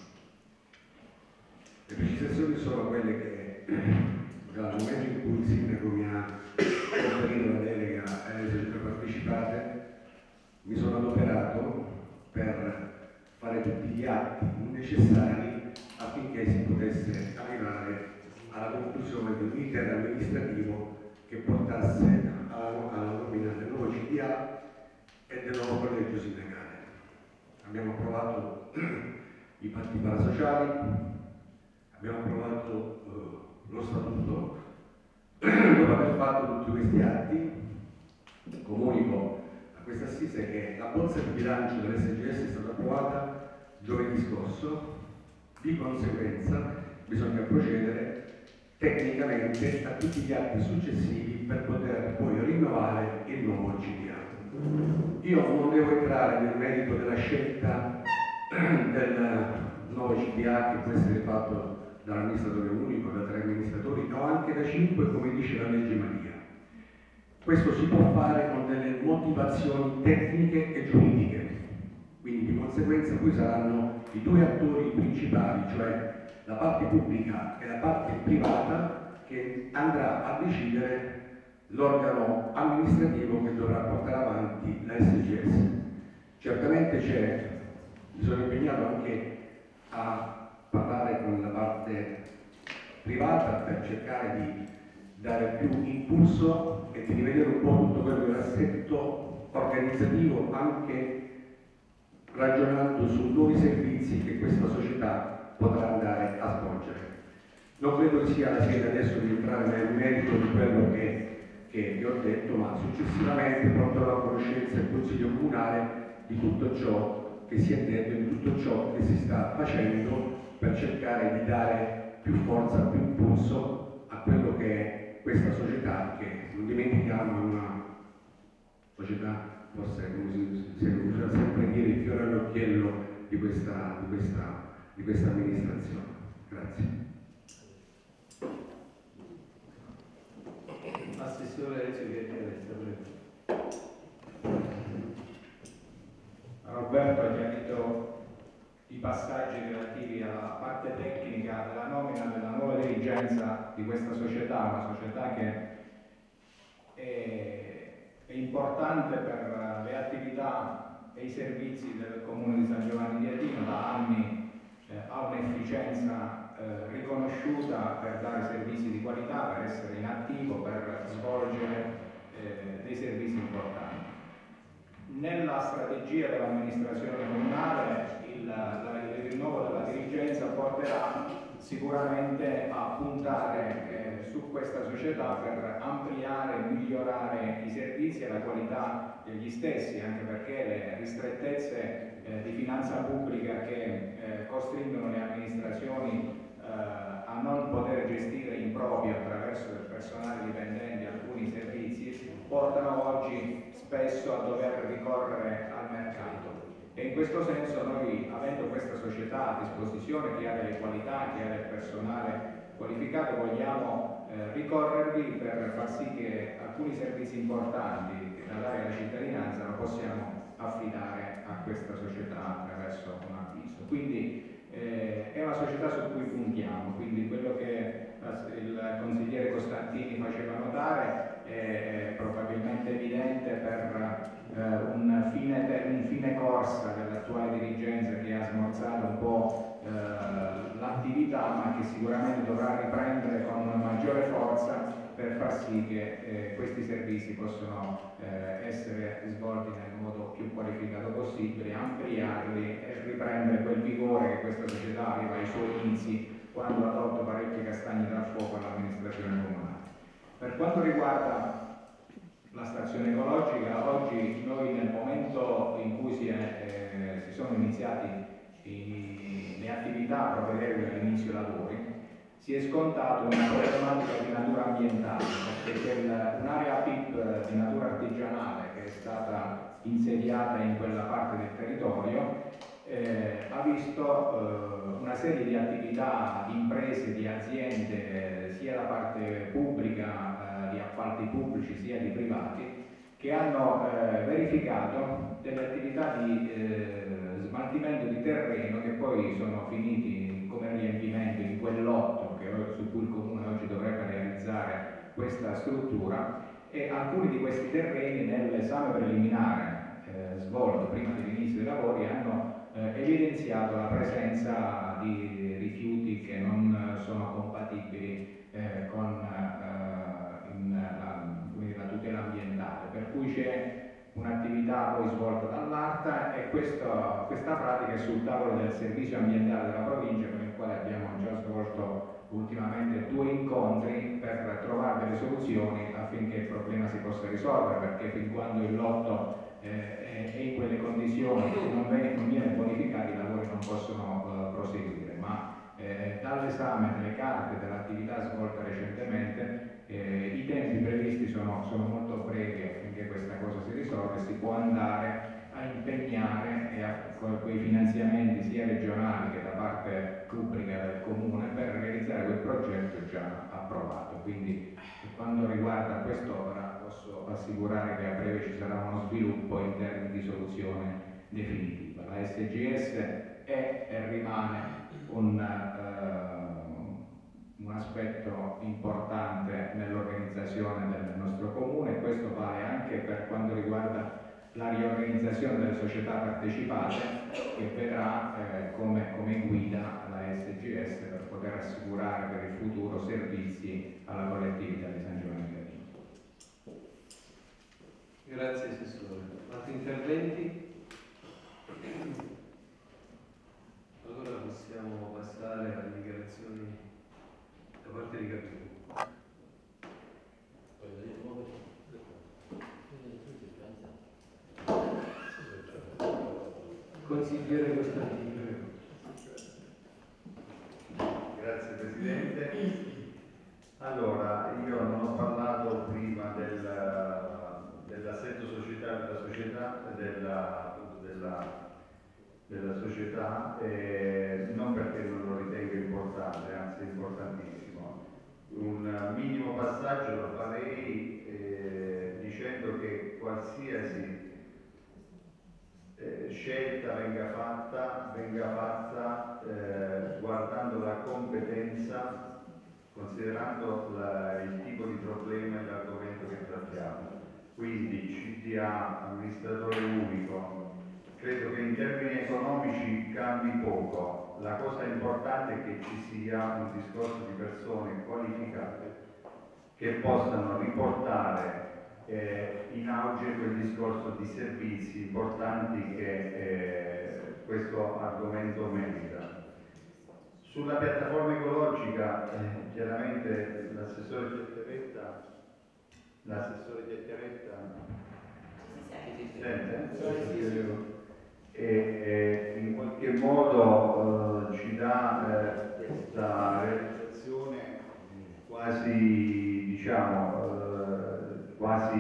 Le precisazioni sono quelle che dal momento in cui il sindaco mi ha conferito la delega alle società partecipate, mi sono adoperato per fare tutti gli atti necessari affinché si potesse arrivare alla conclusione di un iter amministrativo che portasse alla, alla nomina del nuovo C D A e del nuovo collegio sindacale. Abbiamo approvato i patti parasociali, abbiamo approvato eh, lo statuto. Dopo aver fatto tutti questi atti, comunico a questa assise che la bozza di bilancio dell'S G S è stata approvata giovedì scorso. Di conseguenza bisogna procedere tecnicamente a tutti gli atti successivi per poter poi rinnovare il nuovo C D A. Io non devo entrare nel merito della scelta del nuovo C D A che può essere fatto dall'amministratore unico, da tre amministratori o anche da cinque, come dice la legge Madia. Questo si può fare con delle motivazioni tecniche e giuridiche, quindi di conseguenza poi saranno i due attori principali, cioè la parte pubblica e la parte privata, che andrà a decidere l'organo amministrativo che dovrà portare avanti la S G S. Certamente c'è, mi sono impegnato anche a parlare con la parte privata per cercare di dare più impulso e di rivedere un po' tutto quello che è l'assetto organizzativo, anche ragionando su nuovi servizi che questa società potrà andare a svolgere. Non credo che sia la sede adesso di entrare nel merito di quello che, che, che ho detto, ma successivamente porterò a conoscenza il Consiglio Comunale di tutto ciò che si è detto e di tutto ciò che si sta facendo per cercare di dare più forza, più impulso a quello che è questa società, che non dimentichiamo è una società, forse come si, si usa sempre dire, il fiore all'occhiello di questa, di questa, di questa amministrazione. Grazie. Assessore Ezio Chiaretta, prego. Roberto ha chiarito i passaggi relativi alla parte tecnica della nomina della nuova dirigenza di questa società, una società che è, è importante per le attività e i servizi del Comune di San Giovanni di Adino. Da anni eh, ha un'efficienza eh, riconosciuta per dare servizi di qualità, per essere in attivo, per svolgere eh, dei servizi importanti. Nella strategia dell'amministrazione comunale il, la, il rinnovo della dirigenza porterà sicuramente a puntare eh, su questa società per ampliare e migliorare i servizi e la qualità degli stessi, anche perché le ristrettezze eh, di finanza pubblica che eh, costringono le amministrazioni eh, a non poter gestire in proprio attraverso del personale dipendente alcuni servizi portano oggi spesso a dover ricorrere al mercato. E in questo senso noi, avendo questa società a disposizione che ha delle qualità, che ha del personale qualificato, vogliamo eh, ricorrervi per far sì che alcuni servizi importanti da dare alla cittadinanza lo possiamo affidare a questa società attraverso un avviso. Quindi eh, è una società su cui puntiamo, quindi quello che il consigliere Costantini faceva notare è probabilmente evidente per eh, un, fine, un fine corsa dell'attuale dirigenza che ha smorzato un po' eh, l'attività, ma che sicuramente dovrà riprendere con maggiore forza per far sì che eh, questi servizi possano eh, essere svolti nel modo più qualificato possibile, ampliarli e riprendere quel vigore che questa società aveva ai suoi inizi quando ha tolto parecchi castagni dal fuoco all'amministrazione comunale. Per quanto riguarda la stazione ecologica, oggi noi nel momento in cui si, è, eh, si sono iniziati i, le attività provvedenti all'inizio lavori, si è scontato una problematica di natura ambientale, perché un'area P I P di natura artigianale che è stata insediata in quella parte del territorio eh, ha visto eh, una serie di attività, di imprese, di aziende, eh, sia da parte pubblica, eh, di appalti pubblici, sia di privati, che hanno eh, verificato delle attività di eh, smaltimento di terreno che poi sono finiti come riempimento in quel lotto che, su cui il Comune oggi dovrebbe realizzare questa struttura, e alcuni di questi terreni nell'esame preliminare eh, svolto prima dell'inizio dei lavori hanno eh, evidenziato la presenza di rifiuti che non sono compatibili eh, con eh, in, la, la tutela ambientale, per cui c'è un'attività l'attività poi svolta dall'ARTA, e questo, questa pratica è sul tavolo del servizio ambientale della provincia, con il quale abbiamo già svolto ultimamente due incontri per trovare delle soluzioni affinché il problema si possa risolvere, perché fin quando il lotto eh, è in quelle condizioni e non viene, non viene bonificato, i lavori non possono uh, proseguire. Ma eh, dall'esame delle carte dell'attività svolta recentemente eh, i tempi previsti sono, sono molto brevi affinché questa cosa si risolva, e si può andare a impegnare e a, con quei finanziamenti sia regionali che da parte pubblica del comune per realizzare quel progetto già approvato. Quindi per quanto riguarda quest'opera posso assicurare che a breve ci sarà uno sviluppo in termini di soluzione definitiva. La S G S è e rimane un, uh, un aspetto importante nell'organizzazione del nostro comune, e questo vale anche per quanto riguarda la riorganizzazione delle società partecipate, che vedrà eh, come, come guida la S G S per poter assicurare per il futuro servizi alla collettività di San Giovanni di Dio. Grazie Assessore. Altri interventi? Allora possiamo passare alle dichiarazioni da parte di Capitolo. Consigliere Costantino. Grazie Presidente. Allora, io non ho parlato prima del, dell'assetto societario della società, della, della, della società eh, non perché non lo ritengo importante, anzi importantissimo. Un minimo passaggio lo farei eh, dicendo che qualsiasi Eh, scelta venga fatta, venga fatta eh, guardando la competenza, considerando la, il tipo di problema e l'argomento che trattiamo. Quindi C D A, amministratore unico, credo che in termini economici cambi poco. La cosa importante è che ci sia un discorso di persone qualificate che possano riportare Eh, in auge quel discorso di servizi importanti che eh, questo argomento merita. Sulla piattaforma ecologica, eh, chiaramente l'assessore Chiacchieretta, l'assessore Chiacchieretta si sente? E, e in qualche modo eh, ci dà eh, questa realizzazione quasi, diciamo, quasi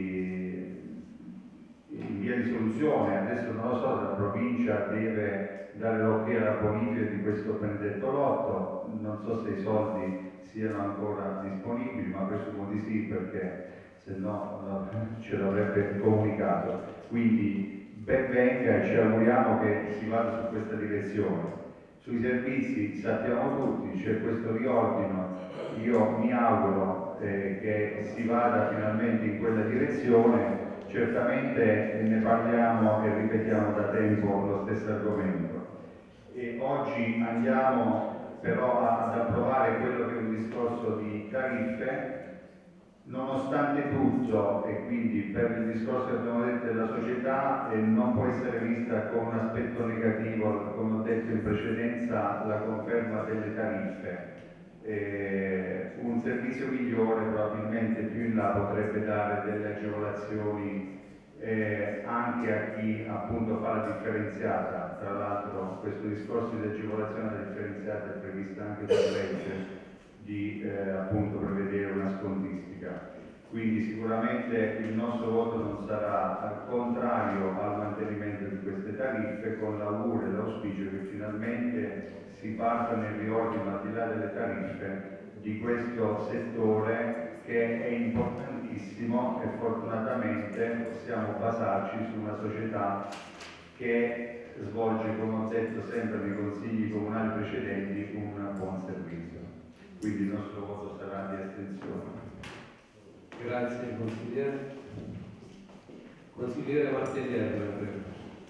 in via di soluzione. Adesso non lo so, la provincia deve dare l'ok alla bonifica di questo benedetto lotto, non so se i soldi siano ancora disponibili, ma presumo di sì, perché se no ce l'avrebbe comunicato. Quindi ben venga e ci auguriamo che si vada su questa direzione. Sui servizi sappiamo tutti, c'è questo riordino, io mi auguro eh, che si vada finalmente in quella direzione. Certamente ne parliamo e ripetiamo da tempo lo stesso argomento. E oggi andiamo però ad approvare quello che è un discorso di tariffe. Nonostante tutto, e quindi per il discorso che abbiamo detto della società, eh, non può essere vista come un aspetto negativo, come ho detto in precedenza, la conferma delle tariffe. Eh, un servizio migliore probabilmente più in là potrebbe dare delle agevolazioni eh, anche a chi appunto fa la differenziata. Tra l'altro questo discorso di agevolazione differenziata è prevista anche per legge, di eh, appunto prevedere una scontistica. Quindi sicuramente il nostro voto non sarà al contrario al mantenimento di queste tariffe, con l'augurio e l'auspicio che finalmente si parta nel riordino, al di là delle tariffe, di questo settore che è importantissimo, e fortunatamente possiamo basarci su una società che svolge, come ho detto sempre nei consigli comunali precedenti, un buon servizio. Quindi il nostro voto sarà di astensione. Grazie consigliere. Consigliere Martelliero, prego.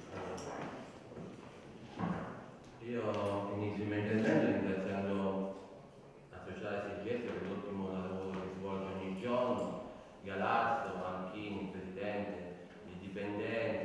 Io inizio il mio intervento ringraziando la società S G S per l'ottimo lavoro che svolge ogni giorno, Galazzo, Manchini, Presidente, i dipendenti,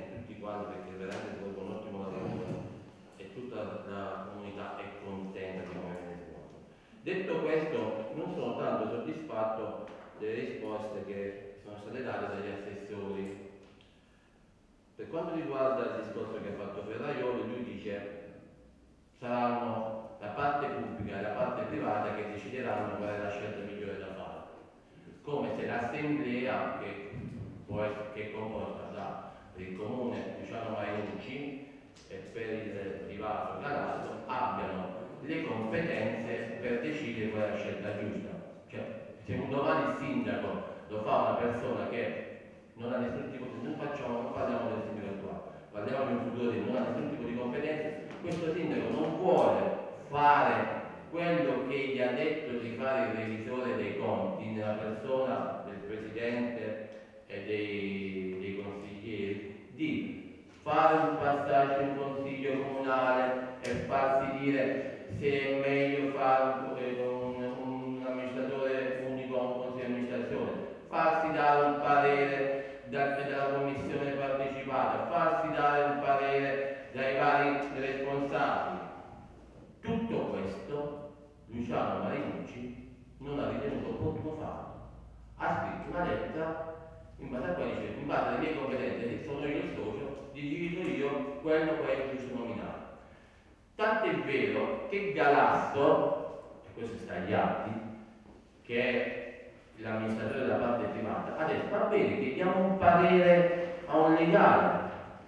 Detto questo, non sono tanto soddisfatto delle risposte che sono state date dagli assessori. Per quanto riguarda il discorso che ha fatto Ferraioli, lui dice saranno la parte pubblica e la parte privata che decideranno qual è la scelta migliore da fare. Come se l'assemblea, che, può essere, che è composta da, per il comune Luciano Marinucci e per il privato Galazzo, abbiano le competenze per decidere qual è la scelta giusta. Cioè, se un domani il sindaco lo fa una persona che non ha nessun tipo di, non facciamo, non parliamo del sindaco attuale, parliamo di un futuro che non ha nessun tipo di competenze, questo sindaco non vuole fare quello che gli ha detto di fare il revisore dei conti nella persona del presidente e dei, dei consiglieri, di fare un passaggio in consiglio comunale e farsi dire se è meglio fare un, un, un amministratore unico o un consiglio di amministrazione, farsi dare un parere da, dalla commissione partecipata, farsi dare un parere dai vari responsabili. Tutto questo Luciano Marinucci non ha ritenuto opportuno farlo. Ha scritto una lettera in base a cui dice, in base alle mie competenze, sono io il socio, divido io quello che è giusto nominare. Tant'è vero che Galasso, e questo sta agli atti, che è l'amministratore della parte privata, ha detto va bene che diamo un parere a un legale.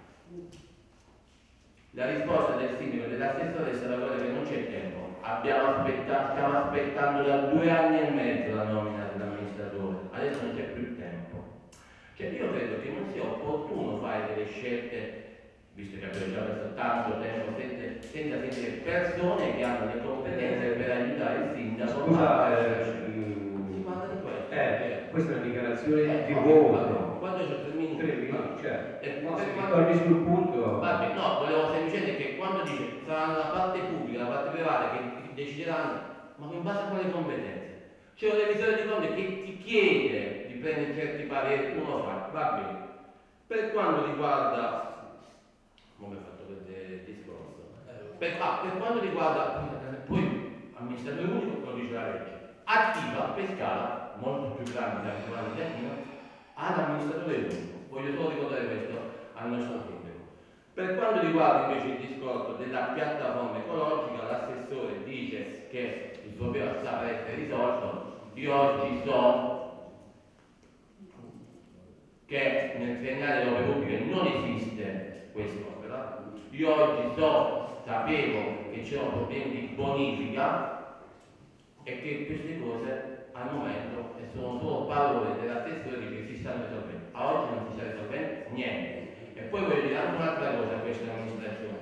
La risposta del sindaco e dell'assessore è stata quella che non c'è tempo. Abbiamo aspettato, stiamo aspettando da due anni e mezzo la nomina dell'amministratore, adesso non c'è più tempo. Cioè io credo che non sia opportuno fare delle scelte, visto che abbiamo già perso tanto tempo, senza, senza sentire persone che hanno le competenze per aiutare il sindaco. Scusa, eh, si parla di questo. Eh, questa è una dichiarazione eh, di no, voto. Quando c'è tre minuti, Tre minuti, certo. Eh, No, per se quando- torni sul punto. Vabbè, no, volevo semplicemente che quando dice saranno la parte pubblica, la parte privata che decideranno, ma in base a quale competenze? C'è un revisore di conti che ti chiede di prendere certi pareri, tu lo fai, va bene. Per quanto riguarda, come ho fatto questo discorso, per, ah, per quanto riguarda poi amministratore unico, lo dice la legge, attiva Pescara, molto più grande da quella di Attiva, all'amministratore unico. Voglio solo ricordare questo al nostro sindaco. Per quanto riguarda invece il discorso della piattaforma ecologica, l'assessore dice che il problema sta per essere risolto. Io oggi so che nel triennale delle opere pubbliche non esiste quest'opera. Io oggi so, sapevo che c'erano problemi di bonifica e che queste cose al momento sono solo parole dell'assessore che si stanno risolvendo. A oggi non si sta risolvendo niente. E poi voglio dire anche un'altra cosa a questa amministrazione.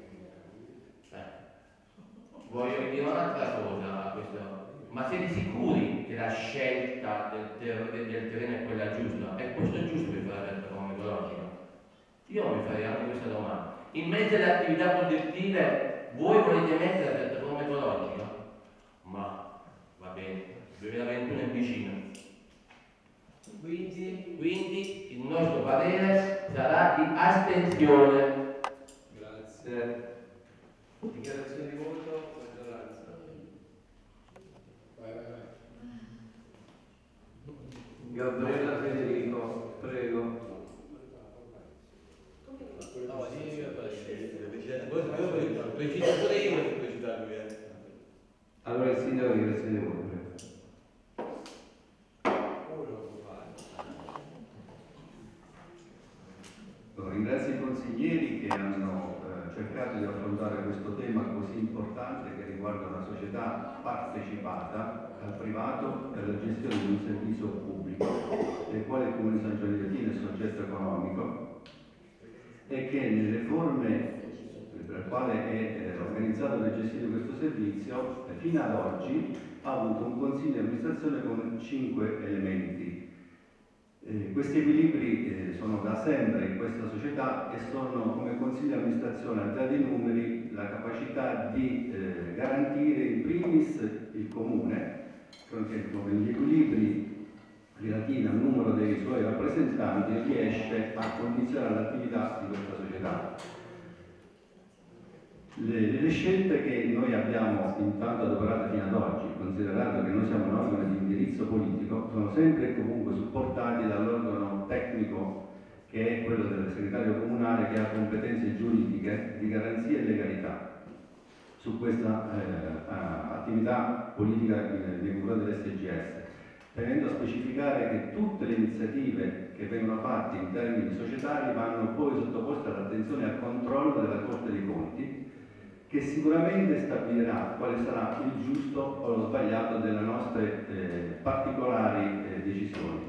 Eh. Voglio dire un'altra cosa a questo. Ma siete sicuri che la scelta del, ter del, del terreno è quella giusta? È questo giusto per fare la piattaforma ecologica? Io mi farei anche questa domanda. In mezzo alle attività produttive voi volete mettere la piattaforma ecologica? Ma va bene, duemilaventuno è vicino. Quindi, Quindi il nostro parere sarà di astensione. grazie. Dichiarazione di voto, maggioranza. Vai, vai, vai. Gabriella Federico, prego. No, sì, io preciso pure io per precisare lui. Allora il sindaco dichiarazione di voto, prego. Ringrazio i consiglieri che hanno eh, cercato di affrontare questo tema così importante che riguarda una società partecipata al privato per la gestione di un servizio pubblico, del quale il Comune di San Giovanni di Latino è soggetto economico e che nelle forme per le quali è eh, organizzato per gestire questo servizio eh, fino ad oggi ha avuto un consiglio di amministrazione con cinque elementi. Eh, questi equilibri eh, sono da sempre in questa società e sono come consiglio di amministrazione, al di là dei numeri, la capacità di eh, garantire in primis il comune, perché con gli equilibri relativi al numero dei suoi rappresentanti riesce a condizionare l'attività di questa società. Le, le scelte che noi abbiamo intanto adoperato fino ad ad oggi, considerato che noi siamo un organo di indirizzo politico, sono sempre e comunque supportati dall'organo tecnico che è quello del segretario comunale, che ha competenze giuridiche di garanzia e legalità su questa eh, attività politica nei confronti dell'S G S, tenendo a specificare che tutte le iniziative che vengono fatte in termini societari vanno poi sottoposte all'attenzione e al controllo della Corte dei Conti, che sicuramente stabilirà quale sarà il giusto o lo sbagliato delle nostre eh, particolari eh, decisioni.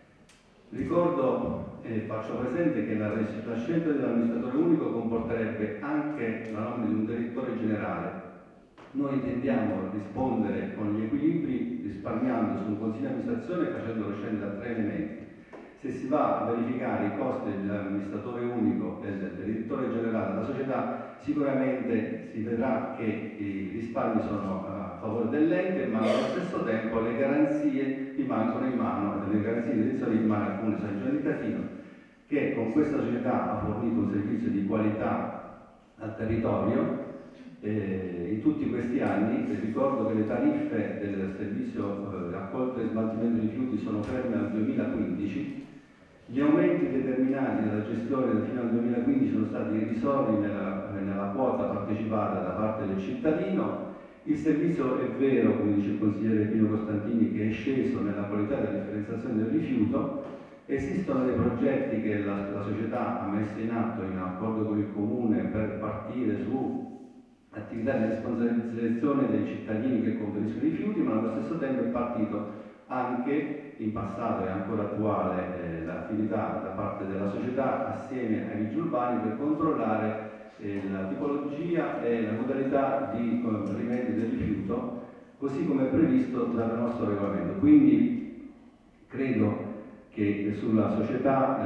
Ricordo e eh, faccio presente che la, la scelta dell'amministratore unico comporterebbe anche la nomina di un direttore generale. Noi intendiamo rispondere con gli equilibri risparmiando su un consiglio di amministrazione e facendolo scendere a tre elementi. Se si va a verificare i costi dell'amministratore unico e del direttore generale della società, sicuramente si vedrà che i risparmi sono a favore dell'ente, ma allo stesso tempo le garanzie rimangono in mano, le garanzie di direzione in mano al Comune San Giovanni Catino, che con questa società ha fornito un servizio di qualità al territorio. Eh, in tutti questi anni ricordo che le tariffe del servizio eh, raccolta e smaltimento di rifiuti sono ferme al duemilaquindici. Gli aumenti determinati dalla gestione fino al duemilaquindici sono stati irrisori nella, nella quota partecipata da parte del cittadino. Il servizio è vero, come dice il consigliere Pino Costantini, che è sceso nella qualità della differenziazione del rifiuto. Esistono dei progetti che la, la società ha messo in atto in accordo con il comune per partire su attività di responsabilizzazione dei cittadini che conferiscono i rifiuti, ma allo stesso tempo è partito anche in passato e ancora attuale eh, l'attività da parte della società assieme ai vigili urbani per controllare eh, la tipologia e la modalità di eh, rimedio del rifiuto, così come previsto dal nostro regolamento. Quindi credo che sulla società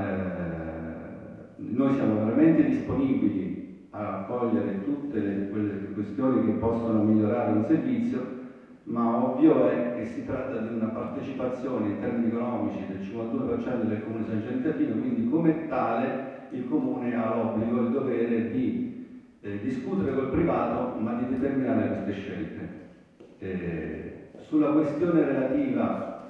eh, noi siamo veramente disponibili a cogliere tutte le, quelle questioni che possono migliorare un servizio, ma ovvio è che si tratta di una partecipazione in termini economici del cinquantadue per cento del Comune San Giovanni Catino, quindi come tale il Comune ha l'obbligo e il dovere di eh, discutere col privato, ma di determinare queste scelte. Eh, sulla questione relativa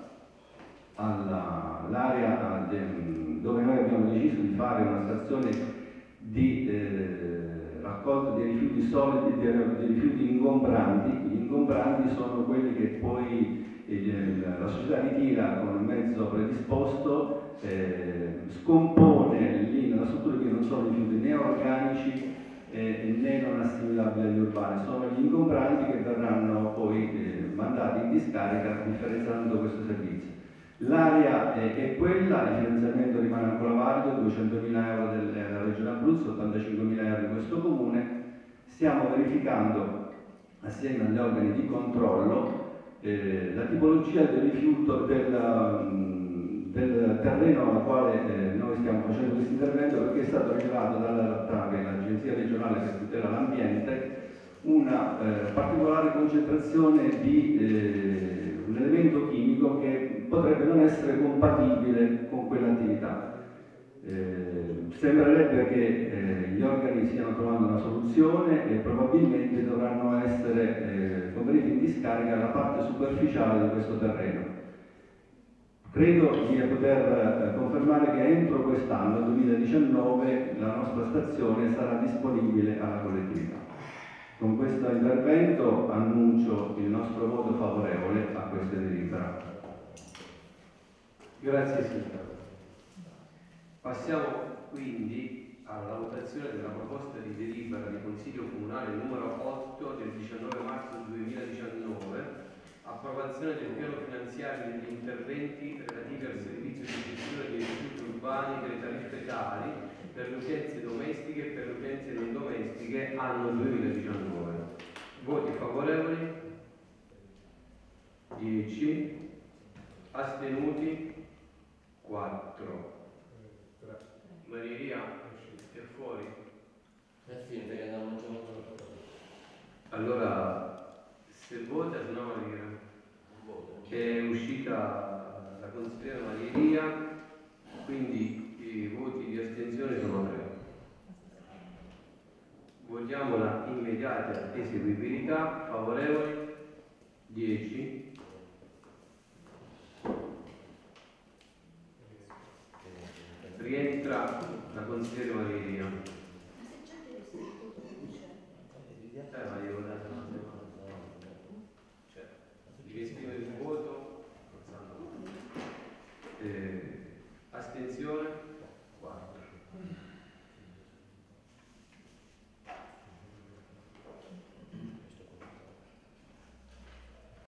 all'area dove noi abbiamo deciso di fare una stazione di eh, raccolta di rifiuti solidi e di rifiuti ingombranti. Gli ingombranti sono quelli che poi eh, la società ritira con un mezzo predisposto, eh, scompone lì nella struttura, che non sono rifiuti né organici eh, né non assimilabili agli urbani, sono gli ingombranti che verranno poi eh, mandati in discarica differenziando questo servizio. L'area è, è quella, il finanziamento rimane ancora valido, duecentomila euro della Regione Abruzzo, ottantacinquemila euro di questo comune. Stiamo verificando assieme agli organi di controllo eh, la tipologia del rifiuto del, del terreno al quale eh, noi stiamo facendo questo intervento, perché è stato rilevato dalla R A T A, che è l'Agenzia regionale che tutela l'ambiente, una eh, particolare concentrazione di eh, un elemento chimico che potrebbe non essere compatibile con quell'attività. Eh, sembrerebbe che eh, gli organi stiano trovando una soluzione e probabilmente dovranno essere eh, convertiti in discarica la parte superficiale di questo terreno. Credo di poter eh, confermare che entro quest'anno, duemiladiciannove, la nostra stazione sarà disponibile alla collettività. Con questo intervento annuncio il nostro voto favorevole a questa delibera. Grazie Sindaco. Passiamo quindi alla votazione della proposta di delibera di Consiglio Comunale numero otto del diciannove marzo duemiladiciannove, approvazione del piano finanziario degli interventi relativi al servizio di gestione dei rifiuti urbani delle tariffe tali per le utenze domestiche e per le utenze non domestiche anno duemiladiciannove. Voti favorevoli? dieci. Astenuti? quattro. Maria è fuori. È finita che andiamo giù. Allora, se vota, se no Maria. È uscita la consigliera Maria, quindi i voti di astensione sono tre. Votiamo la immediata eseguibilità. Favorevoli?